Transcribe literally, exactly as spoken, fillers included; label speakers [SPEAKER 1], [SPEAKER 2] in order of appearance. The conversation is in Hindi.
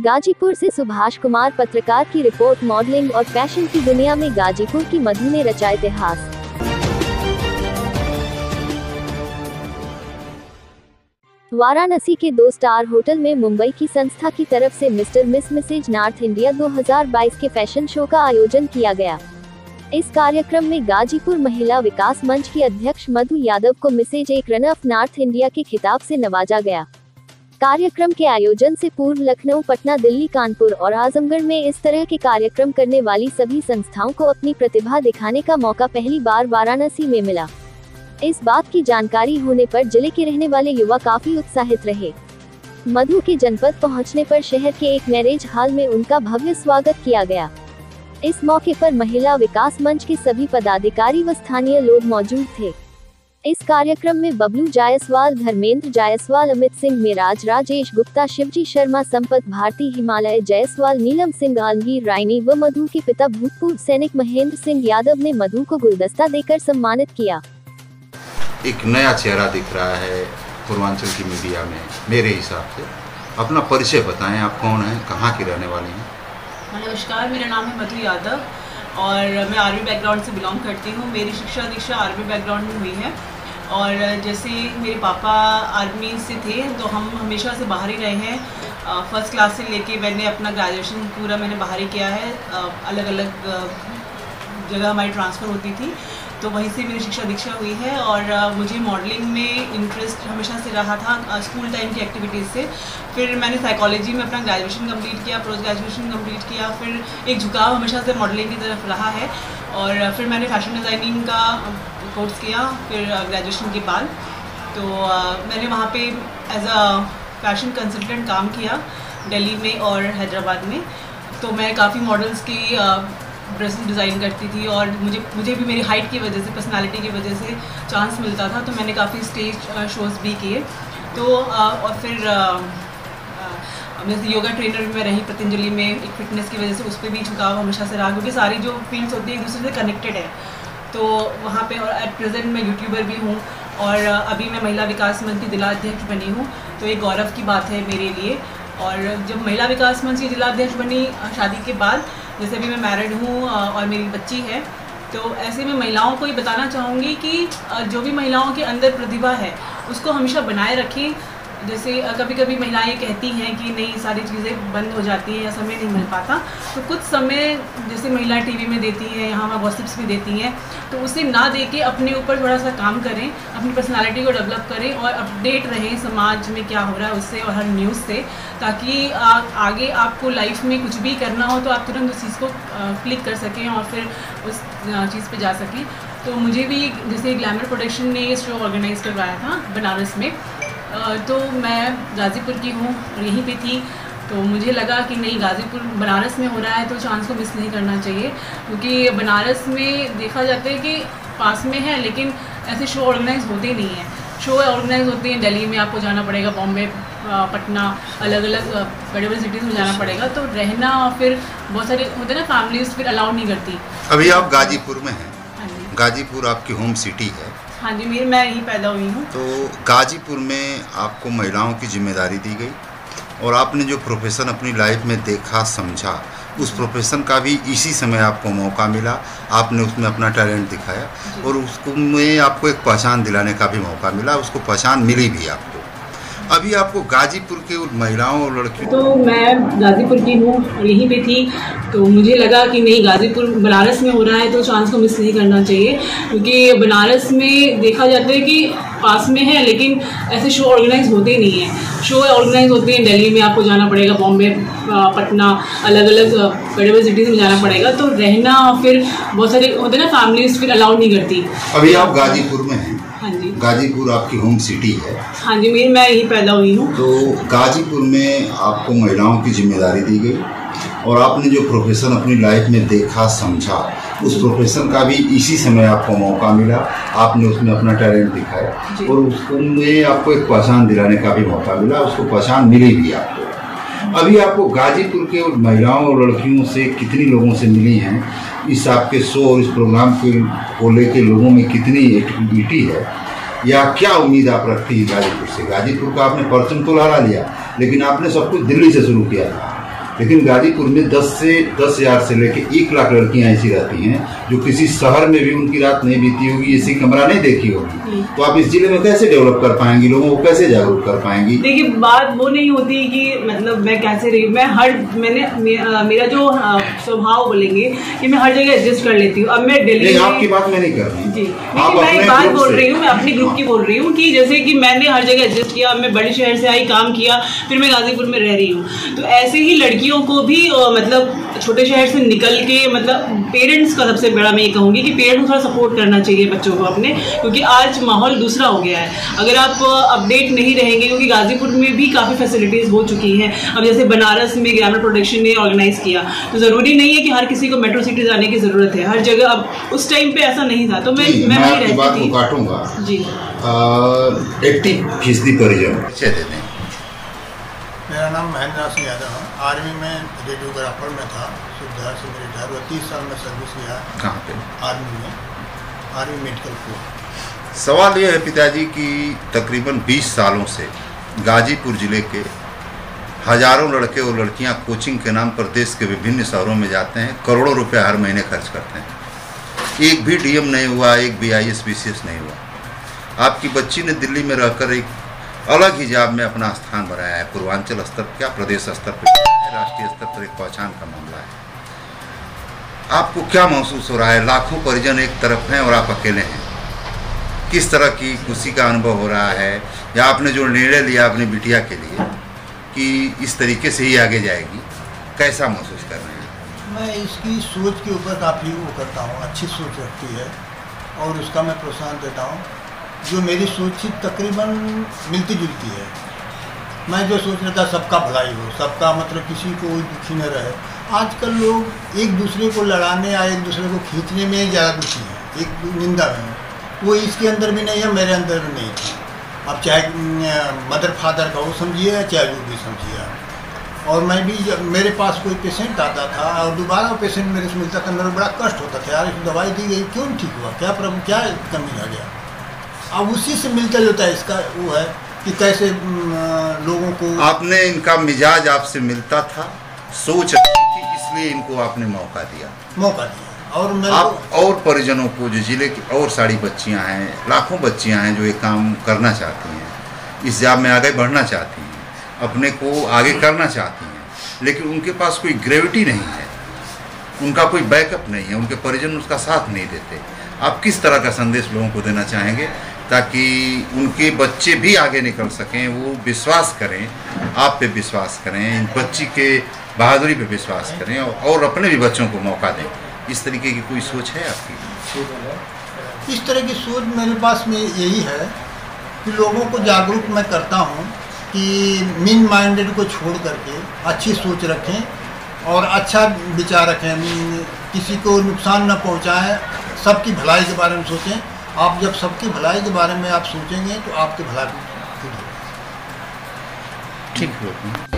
[SPEAKER 1] गाजीपुर से सुभाष कुमार पत्रकार की रिपोर्ट। मॉडलिंग और फैशन की दुनिया में गाजीपुर की मधु ने रचा इतिहास। वाराणसी के दो स्टार होटल में मुंबई की संस्था की तरफ से mister miss missus north India दो हज़ार बाईस के फैशन शो का आयोजन किया गया। इस कार्यक्रम में गाजीपुर महिला विकास मंच की अध्यक्ष मधु यादव को मिसेज एक रन ऑफ नॉर्थ इंडिया के खिताब से नवाजा गया। कार्यक्रम के आयोजन से पूर्व लखनऊ, पटना, दिल्ली, कानपुर और आजमगढ़ में इस तरह के कार्यक्रम करने वाली सभी संस्थाओं को अपनी प्रतिभा दिखाने का मौका पहली बार वाराणसी में मिला। इस बात की जानकारी होने पर जिले के रहने वाले युवा काफी उत्साहित रहे। मधु के जनपद पहुंचने पर शहर के एक मैरिज हॉल में उनका भव्य स्वागत किया गया। इस मौके पर महिला विकास मंच के सभी पदाधिकारी व स्थानीय लोग मौजूद थे। इस कार्यक्रम में बबलू जायसवाल, धर्मेंद्र जायसवाल, अमित सिंह मेराज, राजेश गुप्ता, शिवजी शर्मा, संपत भारती, हिमालय जायसवाल, नीलम सिंह, आलमगीर रायनी व मधु के पिता भूतपूर्व सैनिक महेंद्र सिंह यादव ने मधु को गुलदस्ता देकर सम्मानित किया।
[SPEAKER 2] एक नया चेहरा दिख रहा है पूर्वांचल की मीडिया में। मेरे हिसाब से अपना परिचय बताएं, आप कौन हैं, कहाँ की रहने वाली हैं?
[SPEAKER 3] नमस्कार, मेरा नाम है मधु यादव और मैं आर्मी बैकग्राउंड से बिलोंग करती हूँ। मेरी शिक्षा दीक्षा आर्मी बैकग्राउंड में हुई है और जैसे मेरे पापा आर्मी से थे तो हम हमेशा से बाहर ही रहे हैं। फर्स्ट क्लास से लेके मैंने अपना ग्रेजुएशन पूरा मैंने बाहर ही किया है। अलग अलग जगह हमारी ट्रांसफ़र होती थी तो वहीं से मेरी शिक्षा दीक्षा हुई है और मुझे मॉडलिंग में इंटरेस्ट हमेशा से रहा था स्कूल टाइम की एक्टिविटीज़ से। फिर मैंने साइकोलॉजी में अपना ग्रेजुएशन कंप्लीट किया, पोस्ट ग्रेजुएशन कंप्लीट किया। फिर एक झुकाव हमेशा से मॉडलिंग की तरफ रहा है और फिर मैंने फैशन डिज़ाइनिंग का कोर्स किया फिर ग्रेजुएशन के बाद। तो मैंने वहाँ पे एज अ फैशन कंसल्टेंट काम किया दिल्ली में और हैदराबाद में। तो मैं काफ़ी मॉडल्स की ड्रेसेस डिज़ाइन करती थी और मुझे मुझे भी मेरी हाइट की वजह से, पर्सनालिटी की वजह से चांस मिलता था तो मैंने काफ़ी स्टेज शोज़ भी किए। तो और फिर जैसे योगा ट्रेनर भी मैं रही पतंजलि में, एक फिटनेस की वजह से उस पर भी झुकाव हमेशा से रहा क्योंकि सारी जो फील्ड्स होती है एक दूसरे से कनेक्टेड है। तो वहाँ पे और एट प्रेजेंट मैं यूट्यूबर भी हूँ और अभी मैं महिला विकास मंच की जिला अध्यक्ष बनी हूँ। तो ये गौरव की बात है मेरे लिए। और जब महिला विकास मंच की जिला अध्यक्ष बनी शादी के बाद, जैसे अभी मैं मैरिड हूँ और मेरी बच्ची है, तो ऐसे में महिलाओं को ये बताना चाहूँगी कि जो भी महिलाओं के अंदर प्रतिभा है उसको हमेशा बनाए रखें। जैसे कभी कभी महिलाएं कहती हैं कि नहीं सारी चीज़ें बंद हो जाती हैं या समय नहीं मिल पाता, तो कुछ समय जैसे महिलाएं टीवी में देती हैं, यहाँ वहाँ गॉसिप्स भी देती हैं, तो उसे ना दे के अपने ऊपर थोड़ा सा काम करें, अपनी पर्सनालिटी को डेवलप करें और अपडेट रहें समाज में क्या हो रहा है उससे और हर न्यूज़ से, ताकि आ, आगे आपको लाइफ में कुछ भी करना हो तो आप तुरंत उस चीज़ को क्लिक कर सकें और फिर उस चीज़ पर जा सकें। तो मुझे भी जैसे ग्लैमर प्रोडक्शन ने ये शो ऑर्गेनाइज़ करवाया था बनारस में, तो मैं गाज़ीपुर की हूँ और यहीं पे थी, तो मुझे लगा कि नहीं गाज़ीपुर बनारस में हो रहा है तो चांस को मिस नहीं करना चाहिए क्योंकि बनारस में देखा जाता है कि पास में है लेकिन ऐसे शो ऑर्गेनाइज होते नहीं हैं। शो ऑर्गेनाइज होते हैं दिल्ली में, आपको जाना पड़ेगा, बॉम्बे, पटना, अलग अलग बड़े बड़े सिटीज़ में जाना पड़ेगा, तो रहना और फिर बहुत सारे होते हैं ना फैमिलीज फिर अलाउ नहीं करती।
[SPEAKER 2] अभी आप गाज़ीपुर में हैं? गाज़ीपुर आपकी होम सिटी है?
[SPEAKER 3] हाँ जी, मेरी मैं यहीं पैदा हुई हूँ।
[SPEAKER 2] तो गाज़ीपुर में आपको महिलाओं की जिम्मेदारी दी गई और आपने जो प्रोफेशन अपनी लाइफ में देखा समझा, उस प्रोफेशन का भी इसी समय आपको मौका मिला, आपने उसमें अपना टैलेंट दिखाया और उसको में आपको एक पहचान दिलाने का भी मौका मिला, उसको पहचान मिली भी आपको। अभी आपको गाज़ीपुर के महिलाओं और लड़कियों,
[SPEAKER 3] तो मैं गाज़ीपुर की हूँ और यहीं पे थी, तो मुझे लगा कि नहीं गाज़ीपुर बनारस में हो रहा है तो चांस को मिस नहीं करना चाहिए क्योंकि बनारस में देखा जाता है कि पास में है लेकिन ऐसे शो ऑर्गेनाइज होते नहीं हैं। शो ऑर्गेनाइज होते हैं दिल्ली में, आपको जाना पड़ेगा, बॉम्बे, पटना, अलग अलग बड़े बड़े सिटीज़ में जाना पड़ेगा, तो रहना फिर बहुत सारे होते हैं ना फैमिलीज फिर अलाउ नहीं करती।
[SPEAKER 2] अभी आप गाज़ीपुर में हैं?
[SPEAKER 3] हाँ जी।
[SPEAKER 2] गाज़ीपुर आपकी होम सिटी है?
[SPEAKER 3] हाँ जी, मेरी मैं यहीं पैदा हुई हूँ।
[SPEAKER 2] तो गाज़ीपुर में आपको महिलाओं की जिम्मेदारी दी गई और आपने जो प्रोफेशन अपनी लाइफ में देखा समझा, उस प्रोफेशन का भी इसी समय आपको मौका मिला, आपने उसमें अपना टैलेंट दिखाया और उसमें आपको एक पहचान दिलाने का भी मौका मिला, उसको पहचान मिली भी आपको। अभी आपको गाज़ीपुर के महिलाओं और लड़कियों से कितनी लोगों से मिली हैं, इस आपके शो और इस प्रोग्राम के को लेके लोगों में कितनी एक्टिविटी है या क्या उम्मीद आप रखती है गाज़ीपुर से? गाज़ीपुर का आपने परचम तो लहरा लिया लेकिन आपने सब कुछ दिल्ली से शुरू किया था, लेकिन गाजीपुर में दस से दस हजार से लेकर एक लाख लड़कियां ऐसी रहती हैं जो किसी शहर में भी उनकी रात नहीं बीती होगी, ऐसी कमरा नहीं देखी होगी। तो आप इस जिले में कैसे डेवलप कर पाएंगी, लोगों को कैसे जागरूक कर पाएंगी?
[SPEAKER 3] देखिए, बात वो नहीं होती कि मतलब मैं कैसे रही, मैं हर मैंने मे, मेरा जो स्वभाव बोलेंगे कि मैं हर जगह एडजस्ट कर लेती हूँ। अब मैं दिल्ली,
[SPEAKER 2] आपकी बात मैं नहीं कर रही
[SPEAKER 3] जी, मैं एक बात बोल रही हूँ, मैं अपने ग्रुप की बोल रही हूँ कि जैसे कि मैंने हर जगह एडजस्ट किया, मैं बड़े शहर से आई, काम किया, फिर मैं गाजीपुर में रह रही हूँ। तो ऐसे ही लड़कियों को भी आ, मतलब छोटे शहर से निकल के, मतलब पेरेंट्स का सबसे बड़ा मैं ये कहूँगी कि पेरेंट्स को थोड़ा सपोर्ट करना चाहिए बच्चों को अपने, क्योंकि आज माहौल दूसरा हो गया है। अगर आप अपडेट नहीं रहेंगे, क्योंकि गाजीपुर में भी काफ़ी फैसिलिटीज़ हो चुकी हैं। अब जैसे बनारस में ग्रामीण प्रोडक्शन ने ऑर्गेनाइज किया, तो ज़रूरी नहीं है कि हर किसी को मेट्रो सिटी जाने की ज़रूरत है हर जगह। अब उस टाइम पे ऐसा नहीं था, तो मैं मैं वहीं रहती थी।
[SPEAKER 2] काटूंगा
[SPEAKER 3] जी,
[SPEAKER 2] एट्टी फीसदी परिजन।
[SPEAKER 4] मेरा नाम महेंद्र सिंह यादव है। आर्मी में रेडियोग्राफर में था, सुविधा से मेरे घर तीस साल में सर्विस किया।
[SPEAKER 2] कहाँ पे?
[SPEAKER 4] आर्मी में, आर्मी मेडिकल कोर।
[SPEAKER 2] सवाल यह है पिताजी कि तकरीबन बीस सालों से गाजीपुर जिले के हजारों लड़के और लड़कियां कोचिंग के नाम पर देश के विभिन्न शहरों में जाते हैं, करोड़ों रुपए हर महीने खर्च करते हैं। एक भी डीएम नहीं हुआ, एक भी आईएएस बीसीएस नहीं हुआ। आपकी बच्ची ने दिल्ली में रहकर एक अलग हिजाब में अपना स्थान बनाया है। पूर्वांचल स्तर क्या, प्रदेश स्तर पर, राष्ट्रीय स्तर पर एक पहचान का मामला है। आपको क्या महसूस हो रहा है? लाखों परिजन एक तरफ हैं और आप अकेले हैं। किस तरह की खुशी का अनुभव हो रहा है, या आपने जो निर्णय लिया अपनी बिटिया के लिए कि इस तरीके से ही आगे जाएगी, कैसा महसूस कर रहे हैं?
[SPEAKER 4] मैं इसकी सोच के ऊपर काफ़ी वो करता हूँ, अच्छी सोच रखती है और उसका मैं प्रोत्साहन देता हूँ। जो मेरी सोच तकरीबन मिलती जुलती है। मैं जो सोच रहा था सबका भलाई हो, सबका मतलब किसी को दुखी न रहे। आजकल लोग एक दूसरे को लड़ाने या एक दूसरे को खींचने में ज़्यादा दुखी हैं, एक निंदा में। वो इसके अंदर भी नहीं है, मेरे अंदर भी नहीं थी। अब चाहे मदर फादर का वो समझिए या चाहे जो भी समझिए। और मैं भी जब मेरे पास कोई पेशेंट आता था और दोबारा वो पेशेंट मेरे से मिलता था, मेरा बड़ा कष्ट होता था, यार इसको दवाई दी गई क्यों ठीक हुआ, क्या प्रॉब्लम, क्या कमी आ गया। अब उसी से मिलता जुलता है इसका वो है कि कैसे लोगों को। आपने
[SPEAKER 2] इनका मिजाज आपसे मिलता था, सोच अच्छी थी, इसलिए इनको आपने मौका दिया
[SPEAKER 4] मौका दिया और मैं
[SPEAKER 2] आप और परिजनों को, जो जिले की और सारी बच्चियां हैं, लाखों बच्चियां हैं जो ये काम करना चाहती हैं, इस जॉब में आगे बढ़ना चाहती हैं, अपने को आगे करना चाहती हैं, लेकिन उनके पास कोई ग्रेविटी नहीं है, उनका कोई बैकअप नहीं है, उनके परिजन उसका साथ नहीं देते। आप किस तरह का संदेश लोगों को देना चाहेंगे ताकि उनके बच्चे भी आगे निकल सकें, वो विश्वास करें, आप पे विश्वास करें, इन बच्ची के बहादुरी पे विश्वास करें और अपने भी बच्चों को मौका दें? इस तरीके की कोई सोच है आपकी?
[SPEAKER 4] इस तरह की सोच मेरे पास में यही है कि लोगों को जागरूक मैं करता हूँ कि मीन माइंडेड को छोड़ करके अच्छी सोच रखें और अच्छा विचार रखें, किसी को नुकसान न पहुँचाएं, सबकी भलाई के बारे में सोचें। आप जब सबकी भलाई के बारे में आप सोचेंगे तो आपकी भलाई खुद होगी।
[SPEAKER 2] ठीक है।